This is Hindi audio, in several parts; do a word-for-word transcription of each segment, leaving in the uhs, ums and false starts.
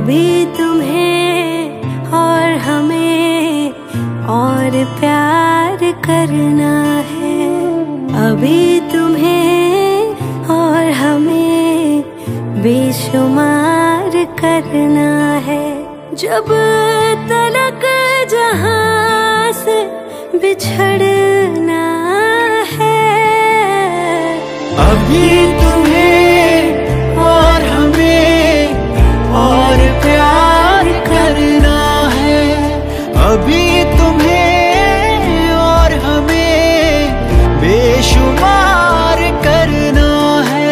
अभी तुम्हें और हमें और प्यार करना है। अभी तुम्हें और हमें बेशुमार करना है। जब तलक जहां से बिछड़ना है। अभी तुम्हें और हमें और प्यार करना है। अभी तुम्हें और हमें बेशुमार करना है।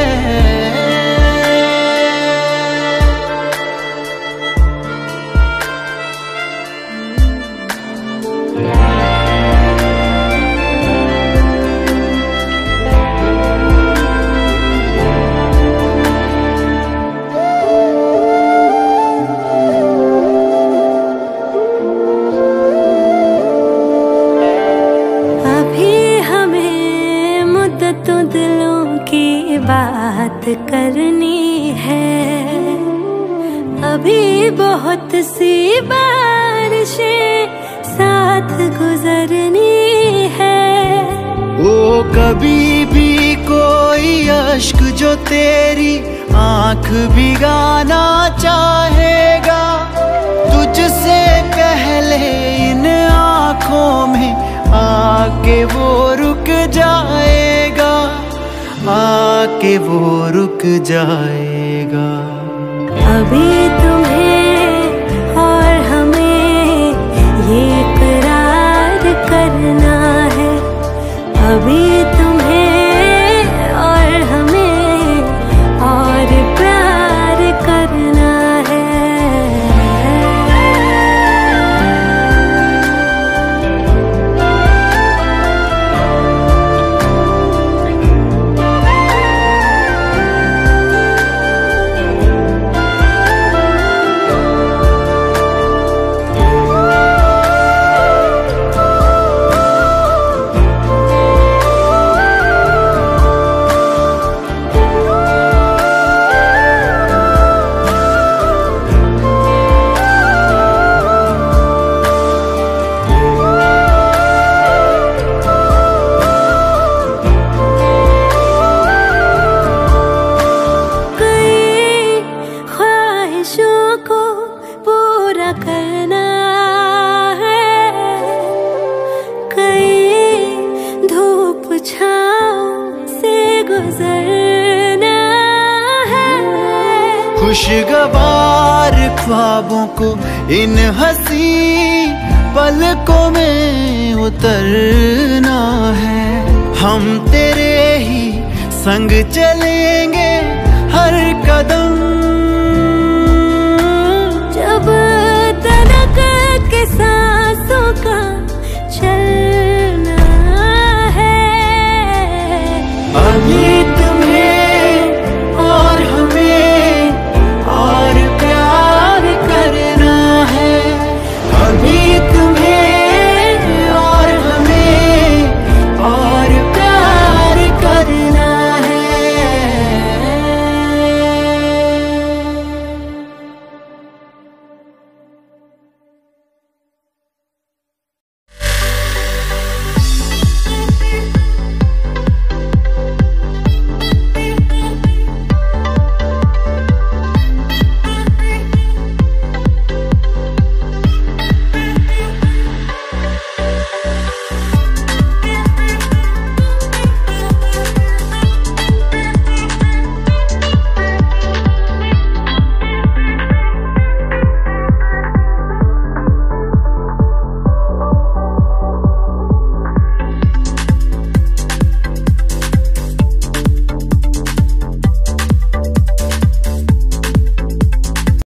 तो दिलों की बात करनी है। अभी बहुत सी बारिशें साथ गुजरनी है। वो कभी भी कोई अश्क जो तेरी आंख भिगाना चाहेगा, तुझसे पहले इन आंखों में आके वो रुक जाएगा, आके वो रुक जाएगा। अभी तुम्हें और हमें ये करार करना है। अभी तुम्हें और हमें और प्यार करना है। को पूरा करना है। कई धूप छाँव से गुजरना है। खुशगवार ख्वाबों को इन हंसी पलकों में उतरना है। हम तेरे ही संग चलेंगे हर कदम। जब तलक के सांसों का चलना है। अभी